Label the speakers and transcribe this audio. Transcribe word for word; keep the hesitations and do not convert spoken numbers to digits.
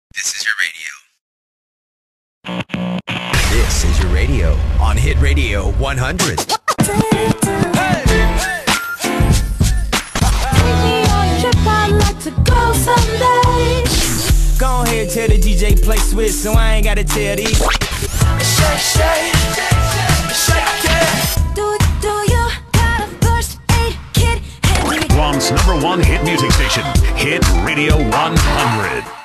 Speaker 1: This is your radio. This is your radio on Hit Radio one hundred.
Speaker 2: Go ahead, tell the D J play Swiss, so I ain't gotta tell these. Shake, shake, shake it.
Speaker 3: Do, do you got a first aid kit?
Speaker 4: Guam's number one hit music station, Hit Radio one hundred.